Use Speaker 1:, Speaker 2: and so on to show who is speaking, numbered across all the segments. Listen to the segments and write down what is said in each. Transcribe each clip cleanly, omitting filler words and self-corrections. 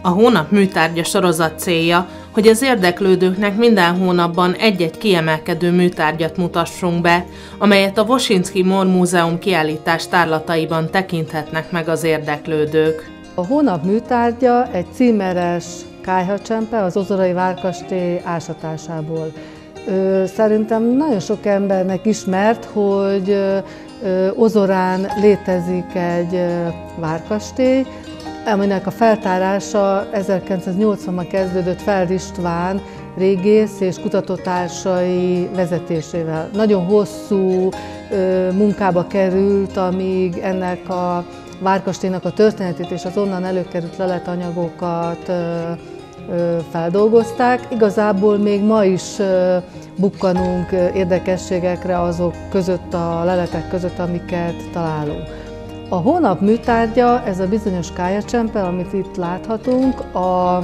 Speaker 1: A Hónap műtárgya sorozat célja, hogy az érdeklődőknek minden hónapban egy-egy kiemelkedő műtárgyat mutassunk be, amelyet a Wosinski Mor Múzeum kiállítás tárlataiban tekinthetnek meg az érdeklődők.
Speaker 2: A hónap műtárgya egy címeres kályhacsempe az ozorai várkastély ásatásából. Szerintem nagyon sok embernek ismert, hogy Ozorán létezik egy várkastély, aminek a feltárása 1980-ban kezdődött Feld István régész és kutatótársai vezetésével. Nagyon hosszú munkába került, amíg ennek a várkastélynak a történetét és az onnan előkerült leletanyagokat feldolgozták. Igazából még ma is bukkanunk érdekességekre azok között, a leletek között, amiket találunk. A hónap műtárgya, ez a bizonyos kályhacsempe, amit itt láthatunk, a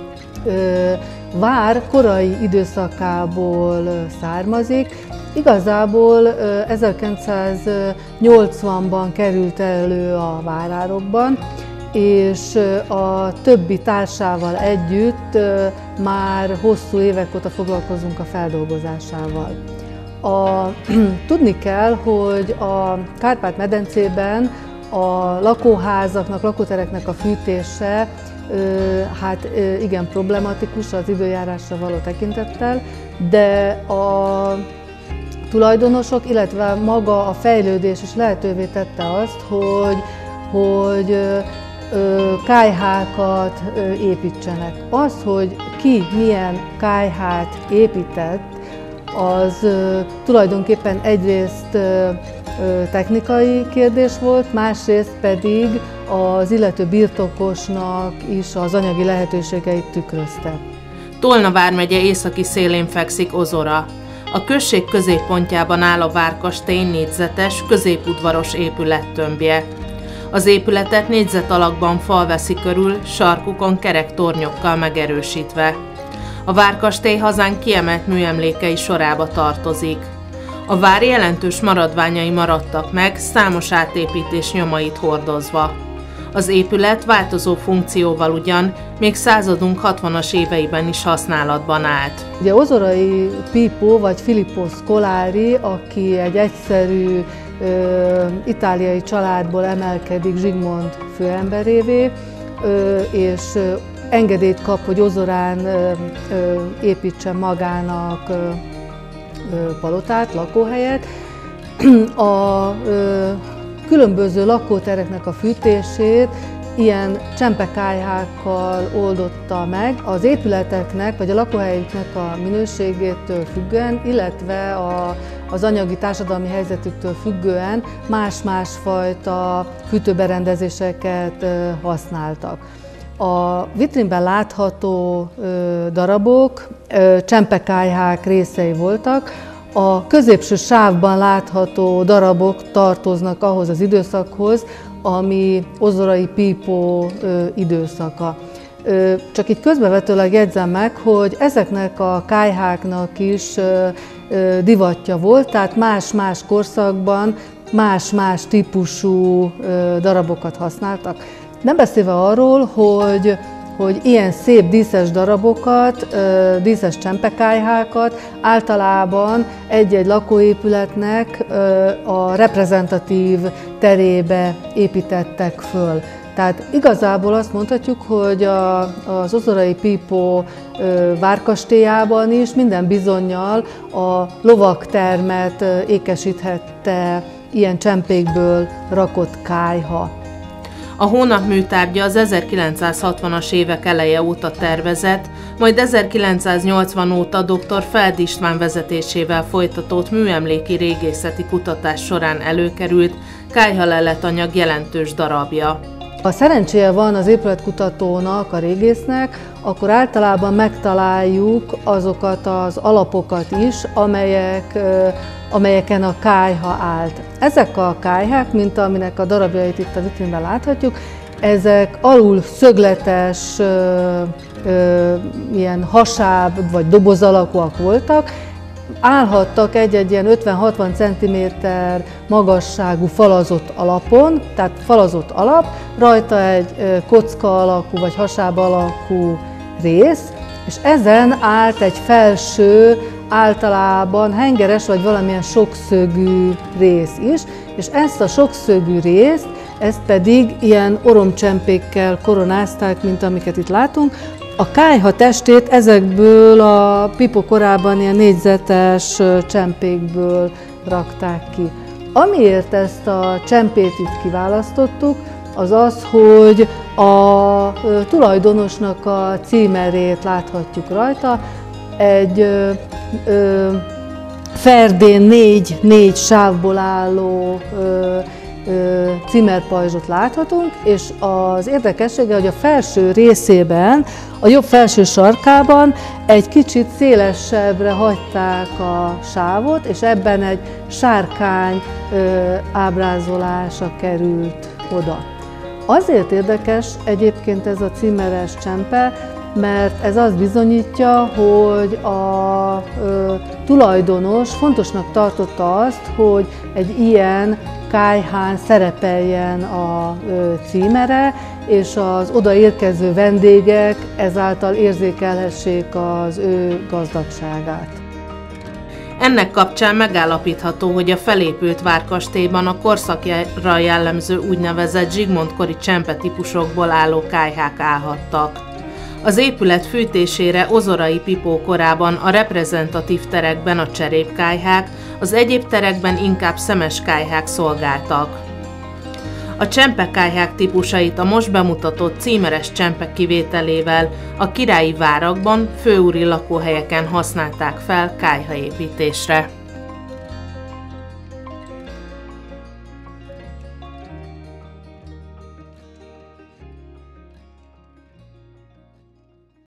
Speaker 2: vár korai időszakából származik. Igazából 1980-ban került elő a várárokban, és a többi társával együtt már hosszú évek óta foglalkozunk a feldolgozásával. Tudni kell, hogy a Kárpát-medencében a lakóházaknak, lakótereknek a fűtése hát igen problematikus az időjárásra való tekintettel, de a tulajdonosok, illetve maga a fejlődés is lehetővé tette azt, hogy kályhákat építsenek. Az, hogy ki milyen kályhát épített, az tulajdonképpen egyrészt technikai kérdés volt, másrészt pedig az illető birtokosnak is az anyagi lehetőségeit tükrözte.
Speaker 1: Tolna vármegye északi szélén fekszik Ozora. A község középpontjában áll a várkastély négyzetes, középudvaros épülettömbje. Az épületet négyzet alakban fal veszi körül, sarkukon kerek tornyokkal megerősítve. A várkastély hazánk kiemelt műemlékei sorába tartozik. A vár jelentős maradványai maradtak meg, számos átépítés nyomait hordozva. Az épület változó funkcióval ugyan még századunk 60-as éveiben is használatban állt.
Speaker 2: Ugye Ozorai Pippo vagy Filippo Scolari, aki egy egyszerű itáliai családból emelkedik Zsigmond főemberévé, és engedélyt kap, hogy Ozorán építsen magának palotát, lakóhelyet. A különböző lakótereknek a fűtését ilyen csempekályhákkal oldotta meg. Az épületeknek vagy a lakóhelyüknek a minőségétől függően, illetve az anyagi társadalmi helyzetüktől függően más-más fajta fűtőberendezéseket használtak. A vitrínben látható darabok csempekályhák részei voltak, a középső sávban látható darabok tartoznak ahhoz az időszakhoz, ami Ozorai Pippo időszaka. Csak így közbevetőleg jegyzem meg, hogy ezeknek a kályháknak is divatja volt, tehát más-más korszakban más-más típusú darabokat használtak. Nem beszélve arról, hogy ilyen szép díszes darabokat, díszes csempekályhákat általában egy-egy lakóépületnek a reprezentatív terébe építettek föl. Tehát igazából azt mondhatjuk, hogy az Ozorai Pippo várkastélyában is minden bizonnyal a lovaktermet ékesíthette ilyen csempékből rakott kályha.
Speaker 1: A hónap műtárgya az 1960-as évek eleje óta tervezett, majd 1980 óta dr. Feld István vezetésével folytatott műemléki régészeti kutatás során előkerült kályhalelettanyag jelentős darabja.
Speaker 2: Ha szerencséje van az épületkutatónak, a régésznek, akkor általában megtaláljuk azokat az alapokat is, amelyeken a kályha állt. Ezek a kályhák, mint aminek a darabjait itt a vitrínben láthatjuk, ezek alul szögletes, ilyen hasáb vagy doboz alakúak voltak, állhattak egy-egy ilyen 50-60 cm magasságú falazott alapon, tehát falazott alap, rajta egy kocka alakú vagy hasáb alakú rész, és ezen állt egy felső, általában hengeres vagy valamilyen sokszögű rész is, és ezt a sokszögű részt, ezt pedig ilyen oromcsempékkel koronázták, mint amiket itt látunk. A kályha testét ezekből a Pipó korában ilyen négyzetes csempékből rakták ki. Amiért ezt a csempét itt kiválasztottuk, az az, hogy a tulajdonosnak a címerét láthatjuk rajta. Egy ferdén négy sávból álló címerpajzsot láthatunk, és az érdekessége, hogy a felső részében, a jobb felső sarkában egy kicsit szélesebbre hagyták a sávot, és ebben egy sárkány ábrázolása került oda. Azért érdekes egyébként ez a címeres csempe, mert ez azt bizonyítja, hogy a tulajdonos fontosnak tartotta azt, hogy egy ilyen kályhán szerepeljen a címere, és az odaérkező vendégek ezáltal érzékelhessék az ő gazdagságát.
Speaker 1: Ennek kapcsán megállapítható, hogy a felépült várkastélyban a korszakra jellemző úgynevezett Zsigmond-kori csempetípusokból álló kályhák állhattak. Az épület fűtésére Ozorai Pipó korában a reprezentatív terekben a cserépkályhák, az egyéb terekben inkább szemes kályhák szolgáltak. A csempekályhák típusait a most bemutatott címeres csempe kivételével a királyi várakban, főúri lakóhelyeken használták fel kályhaépítésre.